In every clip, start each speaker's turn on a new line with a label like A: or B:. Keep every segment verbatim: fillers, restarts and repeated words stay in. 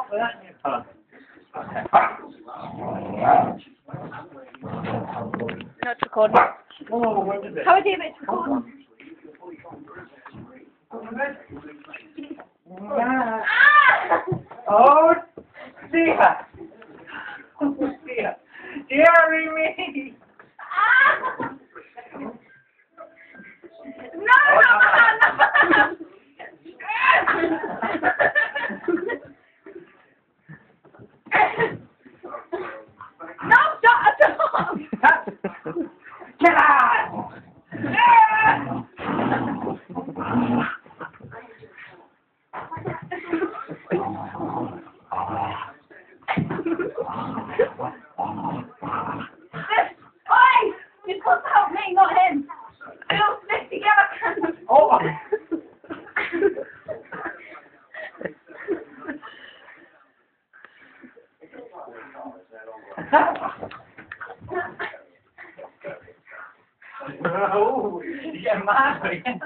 A: stop with that in your phone.
B: No, it's recording.
A: Oh, what is it?
B: How is it? It's recording.
A: Oh, dear. Oh, dear. Deary me.
B: No, no, no, no. No, stop, stop.
A: Get out!
B: Oi! You're supposed to help me, not him. We'll stick together.
A: Oh! Oh, you get mad again.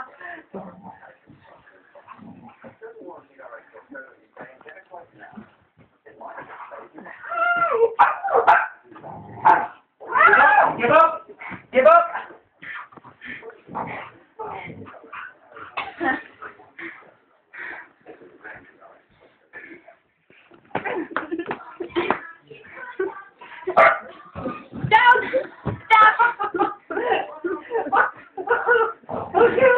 A: Give up! Give up!
B: Down! Down!
A: Okay.